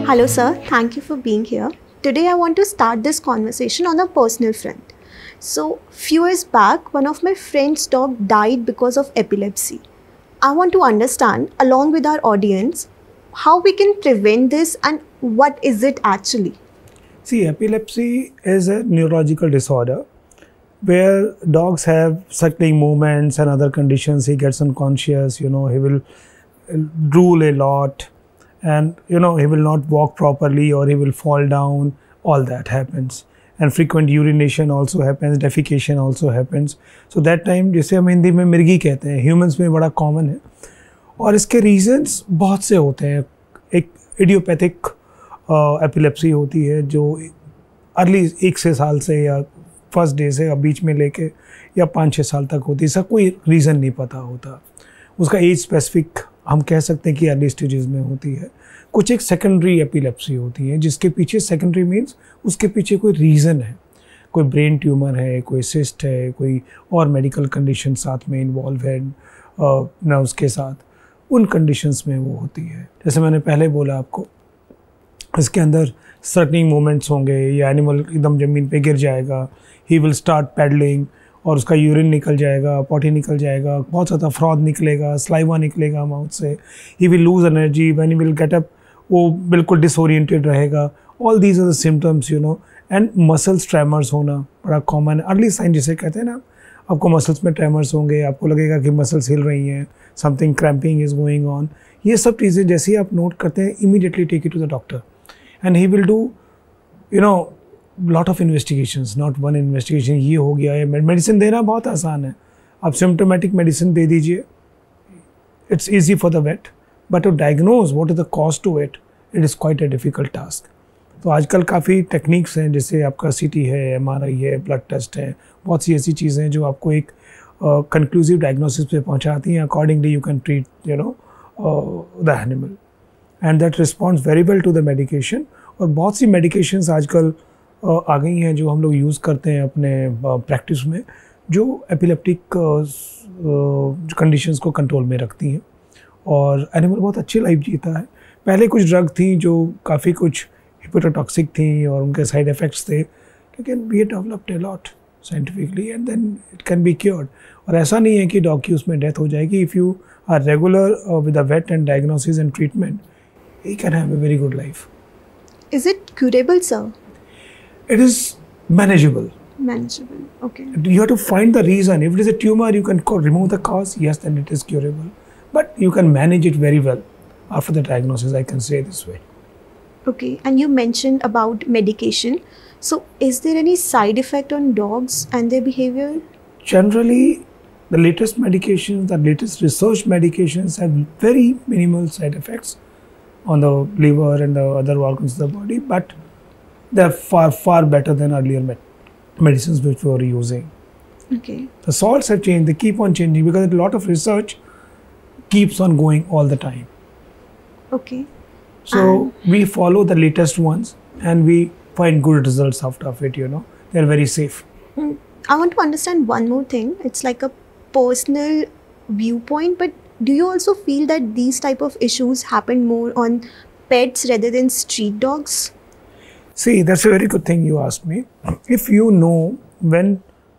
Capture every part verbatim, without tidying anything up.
Hello, sir. Thank you for being here. Today, I want to start this conversation on a personal front. So, few years back, one of my friend's dog died because of epilepsy. I want to understand, along with our audience, how we can prevent this and what is it actually? See, epilepsy is a neurological disorder where dogs have circling movements and other conditions. He gets unconscious, you know, he will drool a lot, and you know he will not walk properly or he will fall down. All that happens, and frequent urination also happens, defecation also happens. So that time, जैसे हम हिंदी में मिर्गी कहते हैं, humans में बड़ा common है और इसके रीजंस बहुत से होते हैं. एक इडियोपैथिक एपिलेप्सी होती है जो अर्ली एक से साल से या फर्स्ट डे से या बीच में लेके या पाँच छः साल तक होती है. इसका कोई रीज़न नहीं पता होता. उसका एज स्पेसिफिक हम कह सकते हैं कि अर्ली स्टेजेस में होती है. कुछ एक सेकेंडरी एपिलेप्सी होती है जिसके पीछे, सेकेंडरी मीन्स उसके पीछे कोई रीज़न है, कोई ब्रेन ट्यूमर है, कोई सिस्ट है, कोई और मेडिकल कंडीशन साथ में इन्वॉल्व है नर्व्स के साथ. उन कंडीशंस में वो होती है. जैसे मैंने पहले बोला आपको, इसके अंदर सर्टनिंग मोमेंट्स होंगे या एनिमल एकदम ज़मीन पे गिर जाएगा, ही विल स्टार्ट पैडलिंग और उसका यूरिन निकल जाएगा, पॉटी निकल जाएगा, बहुत ज़्यादा फ्रॉथ निकलेगा, स्लाइवा निकलेगा माउथ से, he will lose energy, when he will get up वो बिल्कुल डिसोरिएंटेड रहेगा. All these are the symptoms, you know. And muscles tremors होना बड़ा कॉमन है. अर्ली साइन जिसे कहते हैं ना, आपको मसल्स में ट्रेमर्स होंगे, आपको लगेगा कि मसल्स हिल रही हैं, something cramping is going on. ये सब चीज़ें जैसे ही आप नोट करते हैं, immediately take it to the doctor and he will do you know lot of investigations, not one investigation. ये हो गया है. मेडिसिन देना बहुत आसान है. आप सिम्टोमेटिक मेडिसिन दे दीजिए, it's easy for the vet, but to diagnose what is the cause to it, it is quite a difficult task. तो आजकल काफ़ी टेक्निक्स हैं, जैसे आपका सी टी है, एम आर आई है, ब्लड टेस्ट है, बहुत सी ऐसी चीज़ें हैं जो आपको एक कंक्लूसिव डायग्नोसिस पे पहुंचाती हैं. Accordingly you can treat you know the animal and that responds very well to the medication. और बहुत सी मेडिकेशंस आजकल uh, आ गई हैं जो हम लोग यूज़ करते हैं अपने प्रैक्टिस uh, में, जो एपिलेप्टिक कंडीशंस को कंट्रोल में रखती हैं और एनिमल बहुत अच्छी लाइफ जीता है. पहले कुछ ड्रग थी जो काफ़ी कुछ हिपेटोटॉक्सिक थी और उनके साइड इफ़ेक्ट्स थे, लेकिन we developed a lot scientifically and then it can be cured. और ऐसा नहीं है कि डॉग की उसमें डेथ हो जाएगी. If you are regular with a vet and diagnosis and treatment, he can have a very good life. Is it curable, sir? It is manageable. Manageable, okay. You have to find the reason. If it is a tumor, you can co- remove the cause. Yes, then it is curable. But you can manage it very well after the diagnosis, I can say this way. Okay, and you mentioned about medication. So, is there any side effect on dogs and their behavior? Generally, the latest medications, the latest research medications have very minimal side effects on the liver and the other organs of the body, but they're far, far better than earlier med- medicines which we were using. Okay. The salts have changed, they keep on changing because a lot of research keeps on going all the time. Okay. So we follow the latest ones and we find good results out of it, you know. They're very safe. Mm, I want to understand one more thing. It's like a personal viewpoint, but do you also feel that these type of issues happen more on pets rather than street dogs? See, that's a very good thing you asked me. If you know when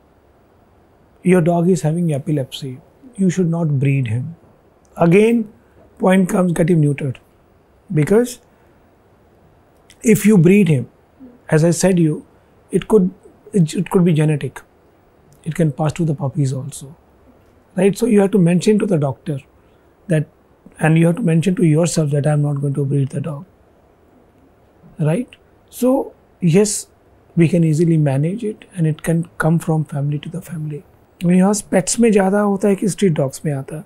your dog is having epilepsy, you should not breed him. Again, point comes, get him neutered. Because if you breed him, as I said you, it could it, it could be genetic. It can pass to the puppies also. Right? So you have to mention to the doctor that, and you have to mention to yourself that I am not going to breed the dog. Right? So yes, we can easily manage it and it can come from family to the family. यहाँ pets में ज़्यादा होता है कि street dogs में आता है.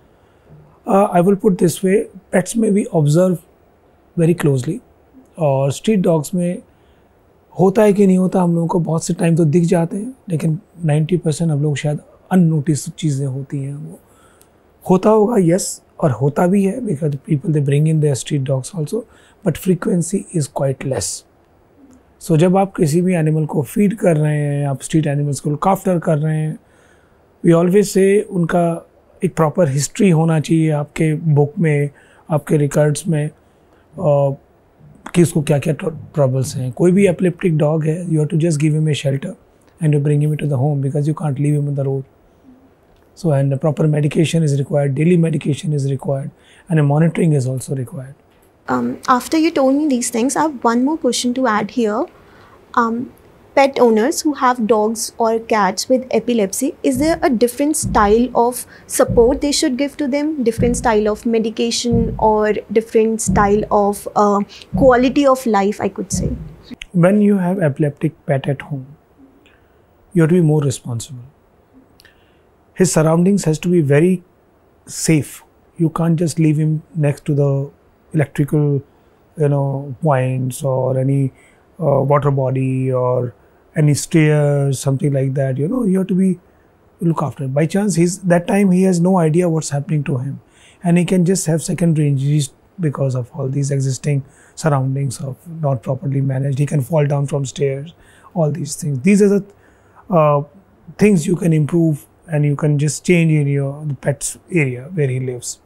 Uh, I will put this way, pets में we observe very closely और street dogs में होता है कि नहीं होता, हम लोगों को बहुत से टाइम तो दिख जाते हैं, लेकिन ninety percent हम लोग शायद अननोटिस चीज़ें होती हैं. वो होता होगा, यस, और होता भी है because people they bring in their street dogs also, but frequency is quite less. So जब आप किसी भी एनिमल को फीड कर रहे हैं, आप स्ट्रीट एनिमल्स को लुक आफ्टर कर रहे हैं, वी ऑलवेज से उनका एक प्रॉपर हिस्ट्री होना चाहिए आपके बुक में, आपके रिकॉर्ड्स में, कि उसको क्या क्या ट्रबल्स हैं. कोई भी एपिलेप्टिक डॉग है, you have to just give him a shelter and you bring him into the home because you can't leave him on the road. So, and the proper medication is required, daily medication is required, and a monitoring is also required. Um, after you told me these things, I have one more question to add here. Um, pet owners who have dogs or cats with epilepsy, is there a different style of support they should give to them? Different style of medication or different style of uh, quality of life, I could say? When you have epileptic pet at home, you have to be more responsible. His surroundings has to be very safe. You can't just leave him next to the electrical, you know, points or any uh, water body or any stairs, something like that. You know, you have to be look after. By chance, he's that time he has no idea what's happening to him, and he can just have secondary injuries because of all these existing surroundings of not properly managed. He can fall down from stairs. All these things. These are the uh, things you can improve, and you can just change in your the pet's area where he lives.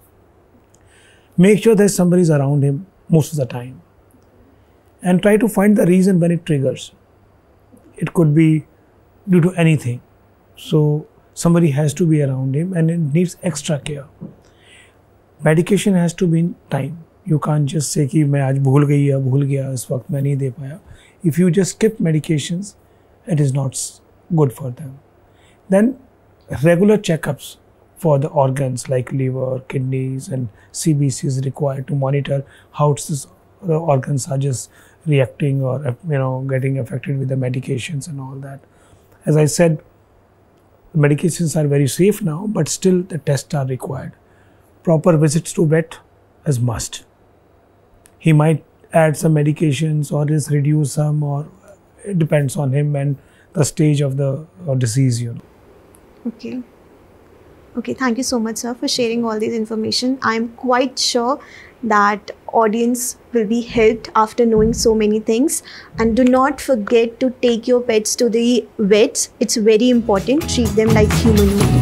Make sure that somebody is around him most of the time, and try to find the reason when it triggers. It could be due to anything. So somebody has to be around him, and it needs extra care. Medication has to be in time. You can't just say कि मैं आज भूल गई या भूल गया इस वक्त मैं नहीं दे पाया. If you just skip medications, it is not good for them. Then regular checkups for the organs like liver, kidneys, and C B C is required to monitor how this, the organs are just reacting or you know getting affected with the medications and all that. As I said, medications are very safe now, but still the tests are required. Proper visits to vet is must. He might add some medications or just reduce some, or it depends on him and the stage of the uh, disease, you know. Okay. Okay, thank you so much, sir, for sharing all this information. I'm quite sure that audience will be helped after knowing so many things. And do not forget to take your pets to the vets. It's very important. Treat them like human beings.